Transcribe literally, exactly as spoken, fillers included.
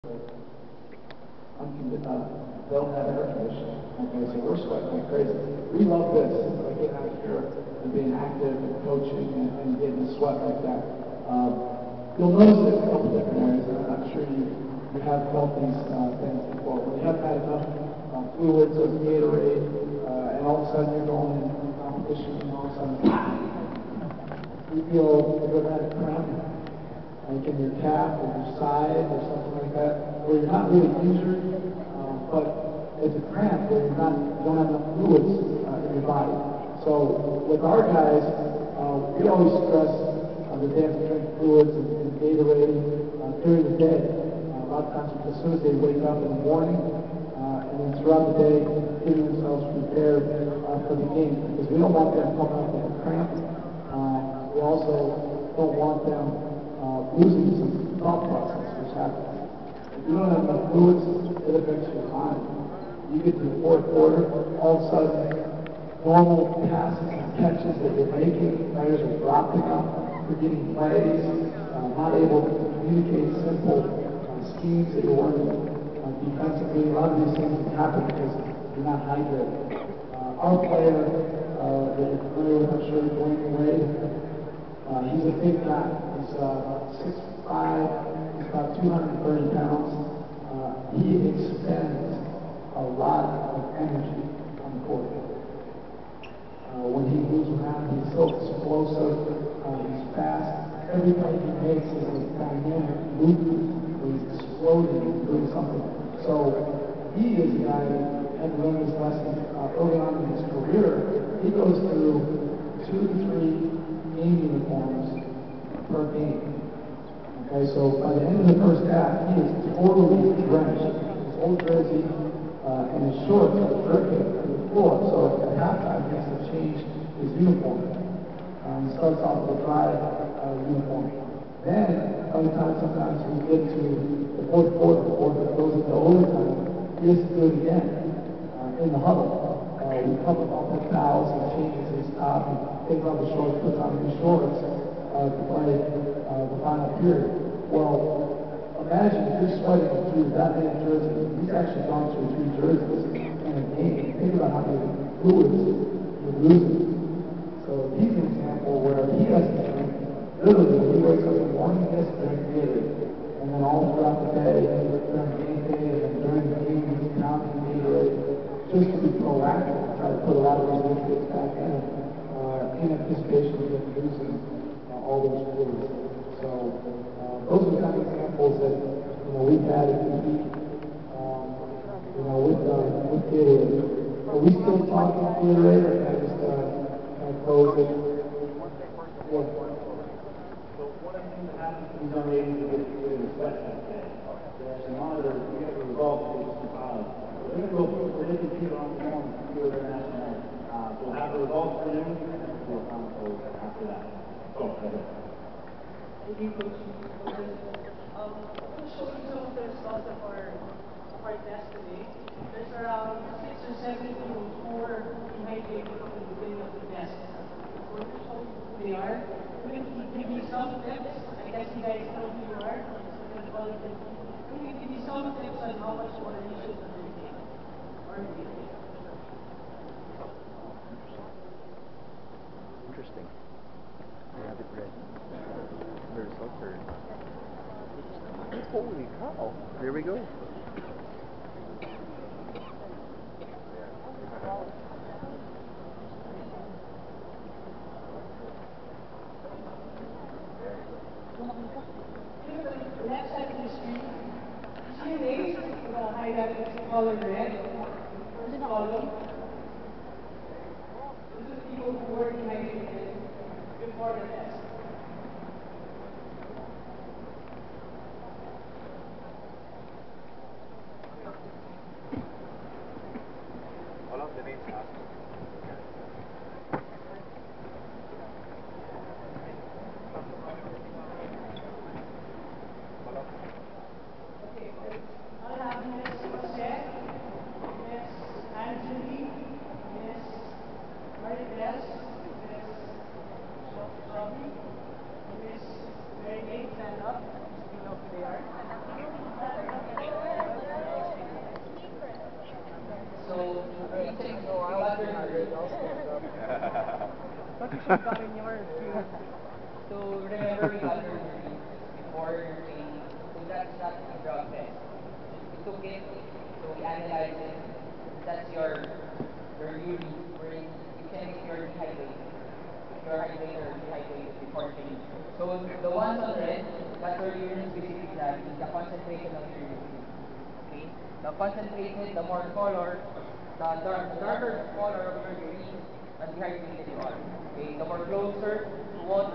Uh, they'll have air conditioning. Okay, so we're sweating like crazy. We love this, like getting out here and being active and coaching and, and getting to sweat like that. Um, you'll notice it in a couple different areas, and I'm sure you, you have felt these uh, things before. When you haven't had enough uh, fluids or Gatorade, uh, and all of a sudden you're going in competition, and all of a sudden you feel a bit of a cramp, like in your calf or your side or something like that, where you're not really injured, um, but it's a cramp where you're not, you don't have enough fluids uh, in your body. So with our guys, uh, we always stress uh, that they have to drink fluids and, and Gatorade uh, during the day. Uh, a lot of times, as soon as they wake up in the morning, uh, and then throughout the day, getting themselves prepared uh, for the game, because we don't want them coming up with a cramp. Uh, we also don't want them uh, losing some thought process, which happens. If you don't have enough fluids, it affects your mind. You get to the fourth quarter, all of a sudden, normal passes and catches that you're making, players are dropping them, forgetting plays, uh, not able to communicate simple uh, schemes that you're working uh, defensively. A lot of these things happen because you're not hydrated. Uh, our player uh, that you're familiar with, I'm sure, Dwayne Wade, uh, he's a big guy. He's uh, six five, he's about two hundred thirty pounds. Uh, he expends a lot of energy on the court. Uh, when he moves around, he's so explosive, uh, he's fast. Every play he makes is a dynamic movement where he's exploding and doing something. So he is a guy that had learned this lesson uh, early on in his career. He goes through two to three game uniforms per game. Okay, so by the end of the first half, he is totally drenched. His old jersey uh, and his shorts are dripping to the floor. So at halftime, he has to change his uniform. Um, he starts off with a dry uh, uniform. Then, by the time sometimes we get to the fourth quarter, or it goes into overtime, he has to do it again uh, in the huddle. Uh, we cover all the fouls, he changes his top, he takes off the shorts, puts on new shorts uh, to play uh, the final period. Well, imagine if you're sweating through that many jerseys. He's actually gone through three jerseys in a game. Think about how many fluids you're losing. So he's an example where he has to drink, literally, when he wakes up in the morning, he has to drink Gatorade. And then all throughout the day, during game day, and then during the game, he's counting Gatorade, just to be proactive and try to put a lot of those nutrients back in, uh, in anticipation of him losing uh, all those fluids. So uh, those are the kind of examples that you know we've had at the peak, um, you know, with uh, with Gatorade. Are we still talking Gatorade, or can I just uh, kind of close it? Yeah. So one of the things that happens when he's unable to get rid of his sweat that day, they actually monitor to get the results of his compiled. So they're going to go through so they can see it on the phone and see where they're national. Uh, so we'll have the results for you, and then we'll do a final close after that. So, right here. Thank you, Coach. Um, I'm going to show you some of the results of our, of our test today. There's around six or seven people who were dehydrated at the beginning of the test. So we're going to show you who they are. We're going to give you some tips. I guess you guys know who you are. We're going to give you some tips on how much water you should drink or drink. Interesting. I have it read. The results are... Holy cow! Here we go. Left side of the screen, see your names with a highlighted color red. First column. These are the people who were dehydrated before the test. All of the names asked. Okay, I'll have Miss Josette, Miss Angelique, So remember we got your urine before your training. So that's not a drug test. We took it, so we analyzed it. That's your your urine wherein you can if you're dehydrated. If you're hydrated or dehydrated before training. So the ones on red, that's your urine specific gravity, the concentration of your urine. Okay? The concentrated, the more color, the dark, the darker color of your urine, the dehydrated you are. Okay? The more closer to water.